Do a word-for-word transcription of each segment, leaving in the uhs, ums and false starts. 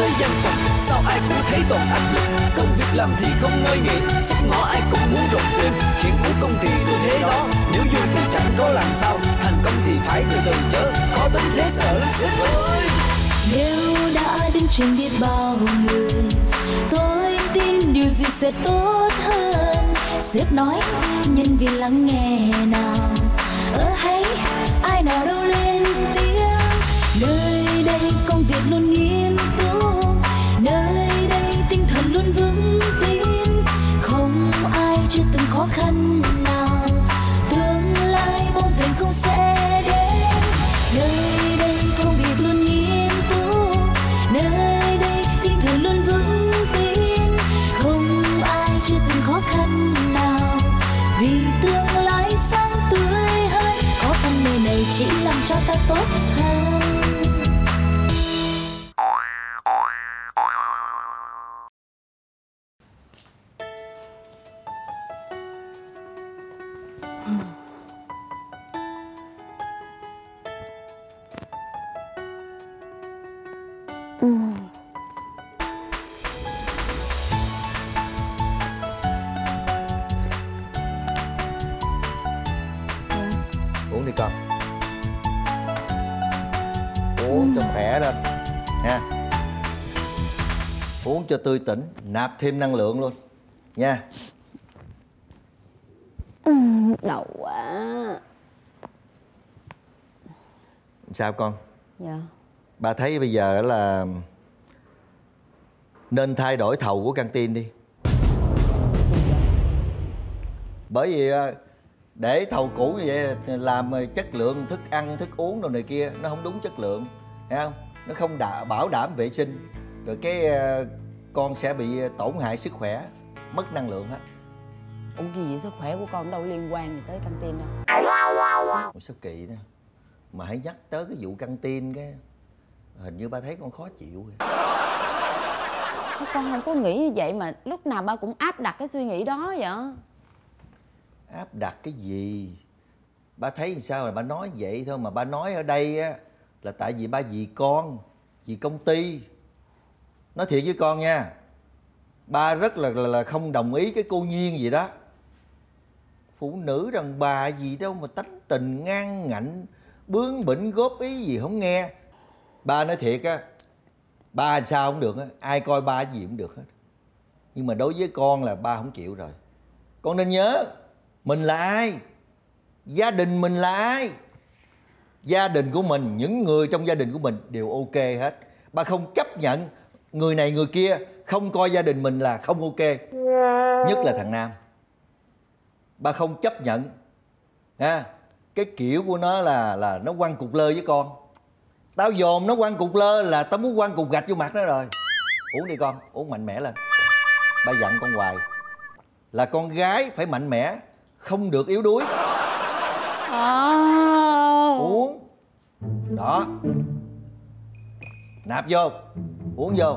tới văn phòng, sao ai cũng thấy toàn áp lực. Công việc làm thì không ngơi nghỉ, sắp ngõ ai cũng muốn rộng tiền. Chuyện của công thì được thế đó, nếu vui thì chẳng có làm sao. Thành công thì phải từ từ chớ, khó tính thế sợ sếp ơi. Nếu đã đứng trên biết bao người, tôi tin điều gì sẽ tốt hơn. Sếp nói nhân viên lắng nghe nào, ở hay ai nào đâu lên tiếng. Nơi đây công việc luôn nghiêm túc, nơi đây tinh thần luôn vững tin. Không ai chưa từng khó khăn nào, tương lai bông thành không sẽ đến. Nơi đây công việc luôn nghiêm túc, nơi đây tinh thần luôn vững tin. Không ai chưa từng khó khăn nào, vì tương lai sáng tươi hơn. Khó khăn nơi này chỉ làm cho ta tốt hơn. Uống đi con. Uống cho khỏe lên nha. Uống cho tươi tỉnh, nạp thêm năng lượng luôn nha. Ừ, đau quá. Sao con? Dạ. Bà thấy bây giờ là nên thay đổi thầu của căng tin đi. Bởi vì để thầu cũ như vậy làm chất lượng thức ăn, thức uống đồ này kia nó không đúng chất lượng, thấy không? Nó không đã, bảo đảm vệ sinh, rồi cái con sẽ bị tổn hại sức khỏe, mất năng lượng hết. Ủa cái gì sức khỏe của con đâu liên quan gì tới căng tin đâu. Ủa sao kỳ đó. Mà hãy nhắc tới cái vụ căng tin cái hình như ba thấy con khó chịu rồi. Sao con không có nghĩ như vậy mà lúc nào ba cũng áp đặt cái suy nghĩ đó vậy? Áp đặt cái gì? Ba thấy sao là ba nói vậy thôi, mà ba nói ở đây á là tại vì ba vì con, vì công ty. Nói thiệt với con nha, ba rất là, là, là không đồng ý cái cô Nhiên gì đó. Phụ nữ đàn bà gì đâu mà tánh tình ngang ngạnh, bướng bỉnh góp ý gì không nghe. Ba nói thiệt á, ba sao không được á, ai coi ba gì cũng được hết. Nhưng mà đối với con là ba không chịu rồi. Con nên nhớ, mình là ai? Gia đình mình là ai? Gia đình của mình, những người trong gia đình của mình đều ok hết. Ba không chấp nhận người này người kia không coi gia đình mình là không ok. Nhất là thằng Nam. Ba không chấp nhận ha. Cái kiểu của nó là là nó quăng cục lơ với con. Tao dồn nó quăng cục lơ là tao muốn quăng cục gạch vô mặt nó rồi. Uống đi con, uống mạnh mẽ lên. Ba dặn con hoài là con gái phải mạnh mẽ, không được yếu đuối. À. Uống. Đó. Nạp vô. Uống vô.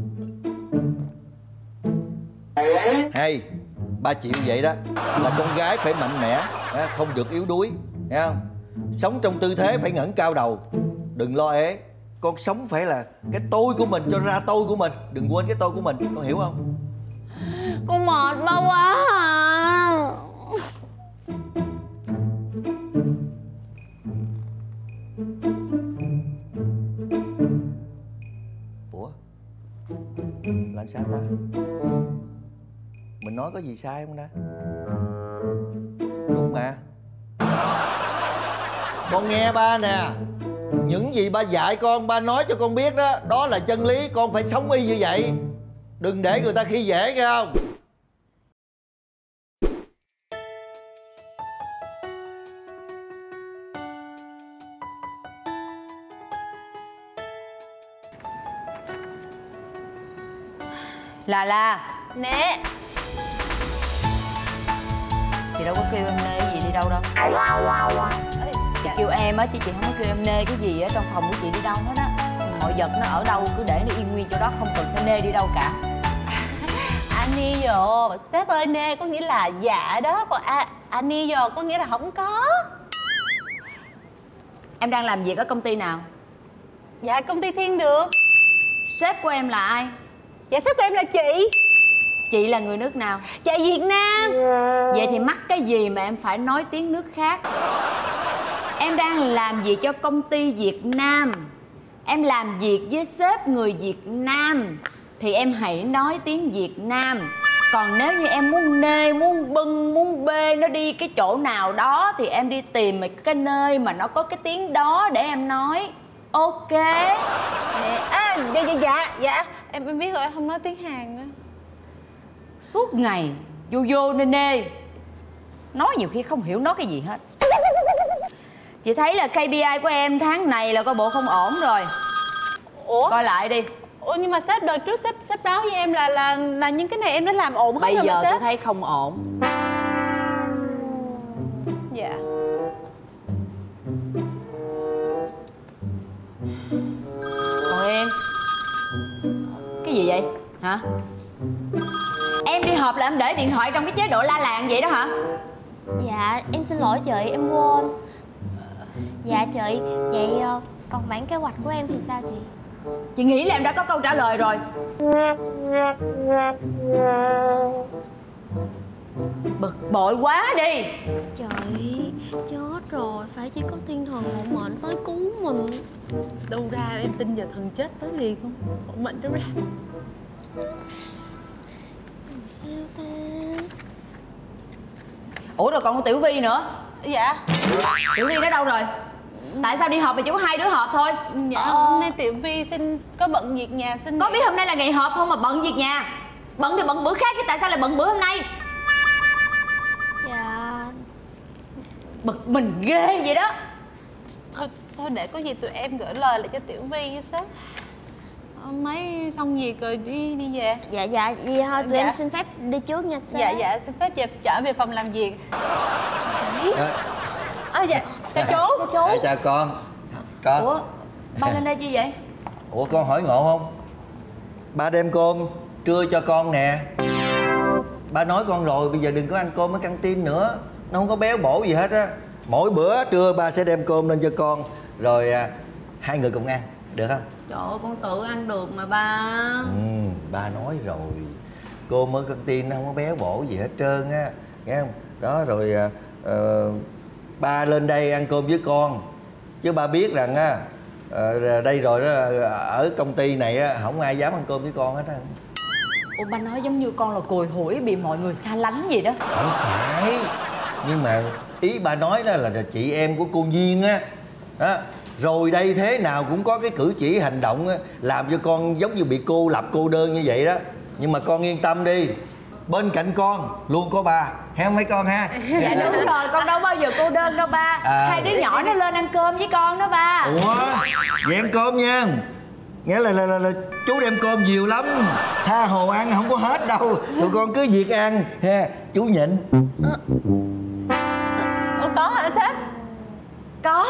Hay. Ba chịu vậy đó. Là con gái phải mạnh mẽ, không được yếu đuối, thấy không? Sống trong tư thế phải ngẩng cao đầu. Đừng lo ế. Con sống phải là cái tôi của mình, cho ra tôi của mình. Đừng quên cái tôi của mình, con hiểu không? Con mệt ba quá à. Ủa? Là sao ta? Mình nói có gì sai không ta? Đúng mà. Con nghe ba nè. Những gì ba dạy con, ba nói cho con biết đó, đó là chân lý, con phải sống y như vậy. Đừng để người ta khi dễ, nghe không? Là là Nè. chị đâu có kêu em nê cái gì đi đâu đâu. Ê, chị kêu em á chứ chị không có kêu em nê cái gì ở trong phòng của chị đi đâu hết á. Mọi vật nó ở đâu cứ để nó yên nguyên chỗ đó, không cần phải nê đi đâu cả. Ani dồ, sếp ơi, nê có nghĩa là dạ đó, còn à, ani dồ có nghĩa là không có. Em đang làm việc ở công ty nào? Dạ công ty Thiên Được. Sếp của em là ai? Dạ sếp của em là chị. Chị là người nước nào? Dạ Việt Nam. Vậy thì mắc cái gì mà em phải nói tiếng nước khác? Em đang làm việc cho công ty Việt Nam, em làm việc với sếp người Việt Nam, thì em hãy nói tiếng Việt Nam. Còn nếu như em muốn nê, muốn bưng, muốn bê nó đi cái chỗ nào đó thì em đi tìm cái nơi mà nó có cái tiếng đó để em nói. Ok. À, dạ dạ dạ dạ em em biết rồi, em không nói tiếng Hàn nữa. Suốt ngày vô vô nê nê, nói nhiều khi không hiểu nói cái gì hết. Chị thấy là ca pê i của em tháng này là coi bộ không ổn rồi. Ủa? Coi lại đi. Ủa nhưng mà sếp đợt trước sếp sếp báo với em là là là những cái này em đã làm ổn hết Bây rồi giờ mà sếp. tôi thấy không ổn. Dạ. Còn em, cái gì vậy hả? Em đi họp là em để điện thoại trong cái chế độ la làng vậy đó hả? Dạ em xin lỗi chị, em quên. Dạ chị, vậy ờ, còn bản kế hoạch của em thì sao chị? Chị nghĩ là em đã có câu trả lời rồi. Bực bội quá đi. Chị, chết rồi, phải chỉ có thiên thần hộ mệnh tới cứu mình. Đâu ra em tin vào thần chết tới liền không? Hộ mệnh đâu ra. Sao ta? Ủa rồi còn con Tiểu Vi nữa. Dạ. Tiểu Vi nó đâu rồi? Tại sao đi họp mà chỉ có hai đứa họp thôi? Dạ ờ... hôm nay Tiểu Vi xin có bận việc nhà xin. Có biết hôm nay là ngày họp không mà bận việc nhà? Bận thì bận bữa khác chứ tại sao lại bận bữa hôm nay? Dạ. Bực mình ghê vậy đó. Thôi, thôi để có gì tụi em gửi lời lại cho Tiểu Vi với sếp. Mấy xong việc rồi đi đi về. Dạ dạ, vậy thôi tụi Dạ. em xin phép đi trước nha sếp. Dạ dạ xin phép về trở về phòng làm việc. À, dạ chào chú. Chào chú. Dạ, chào con. Con. Ủa ba lên đây chi vậy? Ủa con hỏi ngộ không? Ba đem cơm trưa cho con nè. Ba nói con rồi, bây giờ đừng có ăn cơm ở căng tin nữa. Nó không có béo bổ gì hết á. Mỗi bữa trưa ba sẽ đem cơm lên cho con. Rồi à, hai người cùng ăn, được không? Trời ơi con tự ăn được mà ba. Ừ, ba nói rồi. Cơm ở căng tin nó không có béo bổ gì hết trơn á. Nghe không? Đó rồi à, à, ba lên đây ăn cơm với con. Chứ ba biết rằng á à, đây rồi đó, ở công ty này á không ai dám ăn cơm với con hết á. Ủa ba nói giống như con là cùi hủi bị mọi người xa lánh gì đó. Không phải. Nhưng mà ý ba nói đó là chị em của cô Duyên á. Đó. Rồi đây thế nào cũng có cái cử chỉ hành động á, làm cho con giống như bị cô lập cô đơn như vậy đó. Nhưng mà con yên tâm đi, bên cạnh con luôn có ba, hay không mấy con ha? Dạ đúng rồi, con đâu bao giờ cô đơn đâu ba. À. Hai đứa nhỏ nó lên ăn cơm với con đó ba. Ủa, vậy ăn cơm nha. Nghĩa là, là, là, là chú đem cơm nhiều lắm, tha hồ ăn không có hết đâu. Tụi con cứ việc ăn ha, chú nhịn. Ủa có hả sếp? Có.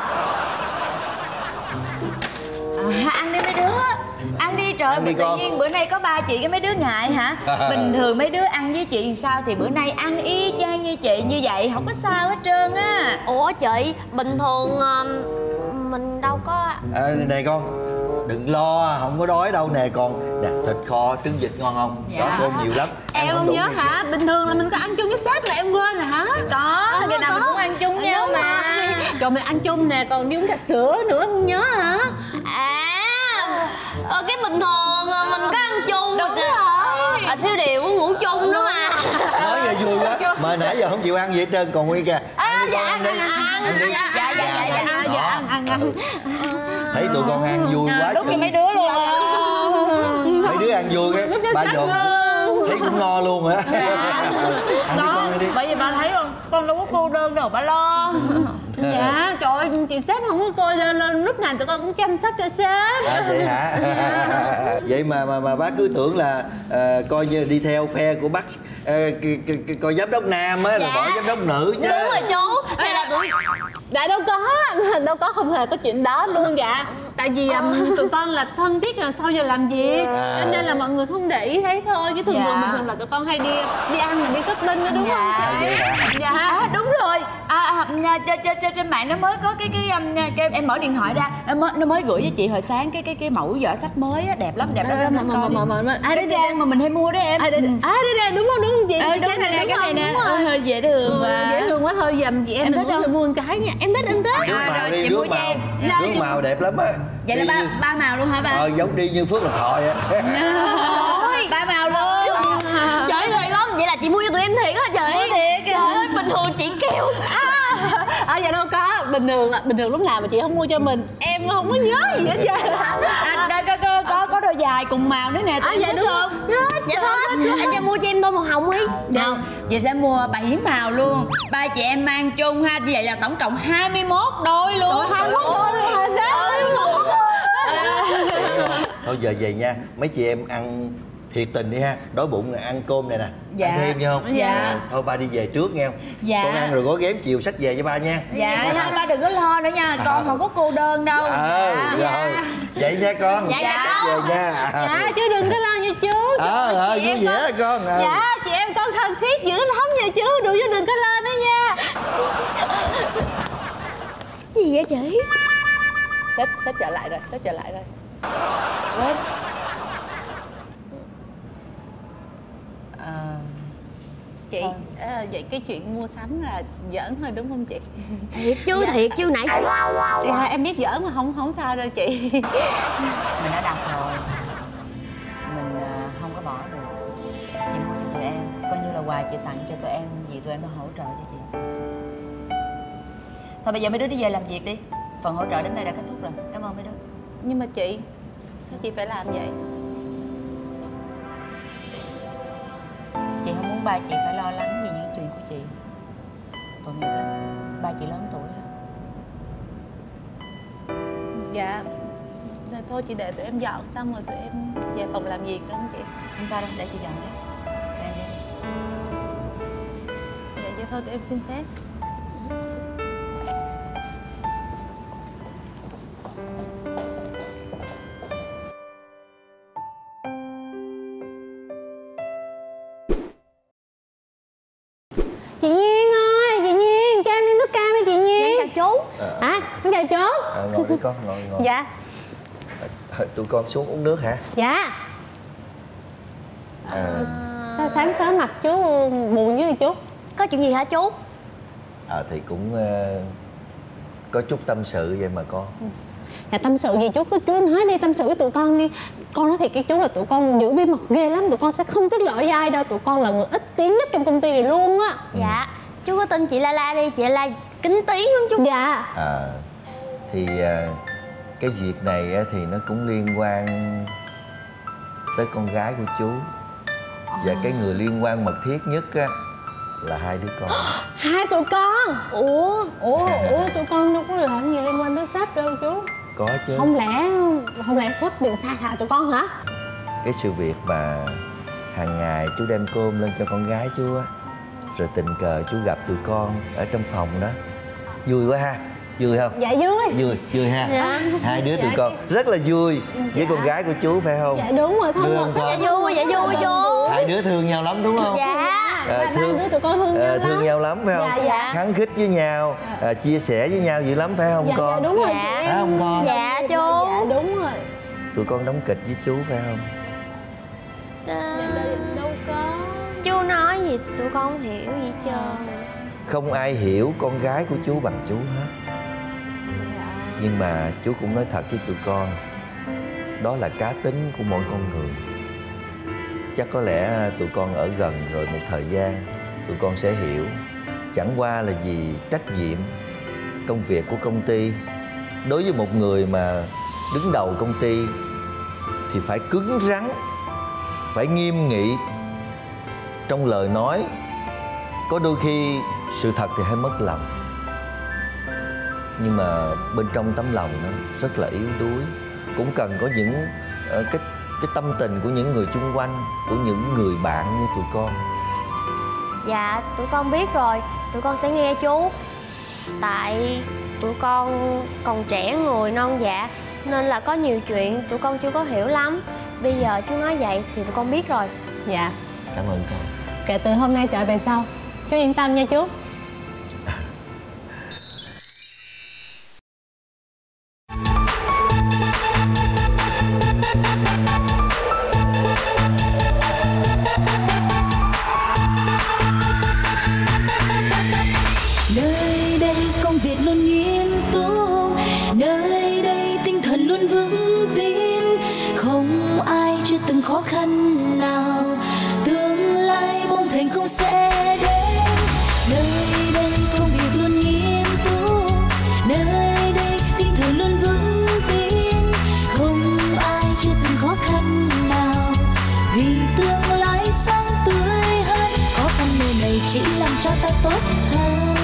À, ăn đi mấy đứa. Ăn đi trời, Ăn đi tự con. nhiên bữa nay có ba chị cái mấy đứa ngại hả? Bình thường mấy đứa ăn với chị sao thì bữa nay ăn y chang như chị như vậy, không có sao hết trơn á. Ủa chị, bình thường ờ, mình đâu có... À, này con, đừng lo, không có đói đâu nè con. Nè, thịt kho, trứng vịt ngon không? Dạ. Có cơm nhiều lắm. Ăn Em không đủ nhớ thì- hả? Bình thường là mình có ăn chung với sếp là em quên rồi hả? Có, Ờ, ngày nào có. mình cũng ăn chung nhau Đúng mà. rồi. Rồi mình ăn chung nè, còn đi uống trà sữa nữa không nhớ hả? À, ờ, cái bình thường ờ, mình có ăn chung. Đúng mà- rồi. À, thiếu điều muốn ngủ chung nữa mà. Nói là vui quá, mà nãy giờ không chịu ăn gì hết trơn, còn Nguyên kìa. Ăn đi con, ăn đi. Ăn đi. Dạ dạ dạ dạ dạ. À, dạ ăn ăn ăn. Thấy tụi con ăn vui quá. Đúng như mấy đứa luôn á. Mấy đứa ăn vui cái ba dồn thấy cũng no luôn hả? Ăn đi con, ăn đi. Bởi vì ba thấy không, con đâu có cô đơn đâu, ba lo. Dạ, trời ơi, chị sếp không có coi lên, lên lúc nào tụi con cũng chăm sóc cho sếp. À vậy hả? Vậy mà mà mà bác cứ tưởng là ờ, coi như đi theo phe của bác ờ, c- c- c- coi giám đốc nam á là Dạ. bỏ giám đốc nữ chứ. Đúng rồi chú. Hay là tụi... Dạ đâu có, đâu có, không hề có chuyện đó luôn dạ. Tại vì um, tụi con là thân thiết là sau giờ làm việc, À. cho nên là mọi người không để ý thấy thôi. Chứ thường Dạ. thường bình thường là tụi con hay đi đi ăn là đi shopping đó đúng Dạ. không chị? Vậy hả? Dạ. À đúng rồi. À, à trên trên trên mạng nó mới có cái cái, um, cái em mở điện thoại ra, nó mới nó mới gửi với chị hồi sáng cái cái cái mẫu vở sách mới á, đẹp lắm, đẹp lắm. Mà mà mà mà mà ai đấy trang mà mình hay mua đó em. À đây đây đúng không, đúng không chị? Đúng này nè, cái này nè, hơi dễ thương mà. Dễ thương quá, thôi dầm chị em mình thích mua một cái nha. Em thích, em thích. Nước màu đi, nước màu. Nước màu đẹp lắm á. Vậy là ba ba màu luôn hả ba? Ờ giống đi như Phước Lộc Thọ á. Ba màu luôn. Trời ơi lắm, vậy là chị mua cho tụi em thiệt á chị. Thiệt. Trời ơi, bình thường chị kêu. À dạ đâu có, bình thường là bình thường lúc nào mà chị không mua cho mình em không có nhớ gì hết trơn. À, đây có có có có đôi dài cùng màu nữa nè, tụi em thích không? Thích, dạ thích. Anh cho mua cho em đôi màu hồng đi. Không, chị sẽ mua bảy màu luôn. Ba chị em mang chung ha, như vậy là tổng cộng hai mươi mốt đôi luôn. hai mươi mốt đôi luôn hả sao? hai mươi mốt đôi. Thôi giờ về nha, mấy chị em ăn thiệt tình đi ha, đói bụng rồi ăn cơm này nè. Dạ. Ăn thêm nha không? Dạ. À, thôi ba đi về trước nha. Dạ. Con ăn rồi gói ghém chiều xách về cho ba nha. Dạ, dạ. Ba đừng có lo nữa nha, con không có cô đơn đâu. Ờ, dạ. rồi. Vậy nha con. Dạ, dạ. Xách về nha. Dạ chứ đừng có lo nha chú. Ờ, ờ, vui vẻ con. Ờ. Dạ, chị em con thân thiết dữ lắm nha chú, đừng chứ đừng có lo nữa nha. Gì vậy chị? Sếp, sếp trở lại rồi, sếp trở lại rồi. Quên. À, Chị, à, vậy cái chuyện mua sắm là giỡn thôi đúng không chị? Thiệt chứ, thiệt chứ nãy. Dạ, em biết giỡn mà không không sao đâu chị. mình đã đặt rồi, mình uh, không có bỏ được. Chị mua cho tụi em, coi như là quà chị tặng cho tụi em, vì tụi em đã hỗ trợ cho chị. Thôi bây giờ mấy đứa đi về làm việc đi, phần hỗ trợ đến đây đã kết thúc rồi. Cảm ơn mấy đứa. Nhưng mà chị, sao chị phải làm vậy? Chị không muốn ba chị phải lo lắng vì những chuyện của chị. Tội nghiệp lắm, ba chị lớn tuổi rồi. Dạ. Rồi thôi chị để tụi em dọn xong rồi tụi em về phòng làm việc đúng không chị? Không sao đâu, để chị dọn cho. Tụi em đi. Dạ vậy thôi tụi em xin phép. Chị Nhiên ơi, chị Nhiên, cho em ly nước cam đi chị Nhiên. Dạ, chào chú. Hả? Con chào chú. À, ngồi đi con, ngồi ngồi. Dạ. À, tụi con xuống uống nước hả? Dạ. À, Sao sáng sớm mặt chú buồn dữ vậy chú? Có chuyện gì hả chú? à thì cũng uh, có chút tâm sự vậy mà con. Dạ tâm sự gì chú cứ chú nói đi, tâm sự với tụi con đi. Con nói thiệt cái chú là tụi con giữ bí mật ghê lắm, tụi con sẽ không tiết lộ với ai đâu, tụi con là người ít tiếng nhất trong công ty này luôn á. Dạ, chú có tin chị La La đi, chị La La kính tiếng lắm chú. Dạ. À thì uh, cái việc này á, thì nó cũng liên quan tới con gái của chú. Và cái người liên quan mật thiết nhất á là hai đứa con. Hai tụi con? Ủa? Ủa, ủa tụi con đâu có làm gì liên quan tới sếp đâu chú. Có chứ. Không lẽ, không lẽ sếp đừng xa thà tụi con hả? Cái sự việc mà hàng ngày chú đem cơm lên cho con gái chú á, rồi tình cờ chú gặp tụi con ở trong phòng đó. Vui quá ha, vui không? Dạ vui. Vui, vui ha. Dạ. Hai đứa Dạ. tụi con rất là vui với Dạ. con gái của chú phải không? Dạ đúng rồi, thân Thương mật. con. Dạ vui, dạ vui chú. Hai đứa thương nhau lắm đúng không? Dạ. À, Ba đứa tụi con thương nhau à, lắm. thương nhau lắm phải không? Dạ, dạ. Khắng khích với nhau, à, chia sẻ với nhau dữ lắm phải không Dạ, con? dạ đúng rồi Dạ. chị. Phải không con? Dạ chú. Dạ đúng rồi. Tụi con đóng kịch với chú phải không? Dạ, đâu, đâu có. Chú nói gì tụi con không hiểu gì trơn. Không ai hiểu con gái của chú bằng chú hết. Nhưng mà chú cũng nói thật với tụi con, đó là cá tính của mỗi con người. Chắc có lẽ tụi con ở gần rồi một thời gian tụi con sẽ hiểu. Chẳng qua là vì trách nhiệm công việc của công ty. Đối với một người mà đứng đầu công ty thì phải cứng rắn, phải nghiêm nghị trong lời nói. Có đôi khi sự thật thì hơi mất lòng, nhưng mà bên trong tấm lòng nó rất là yếu đuối. Cũng cần có những uh, cái cái tâm tình của những người chung quanh, của những người bạn như tụi con. Dạ, tụi con biết rồi, tụi con sẽ nghe chú. Tại tụi con còn trẻ người non dạ, nên là có nhiều chuyện tụi con chưa có hiểu lắm. Bây giờ chú nói vậy thì tụi con biết rồi. Dạ. Cảm ơn con. Kể từ hôm nay trở về sau, chú yên tâm nha chú. Việt luôn nghiêm túc, nơi đây tinh thần luôn vững tin, không ai chưa từng khó khăn nào, tương lai mong thành công sẽ đến. Nơi đây công việc luôn nghiêm túc, nơi đây tinh thần luôn vững tin, không ai chưa từng khó khăn nào, vì tương lai sáng tươi hơn. Khó khăn nơi này chỉ làm cho ta tốt hơn.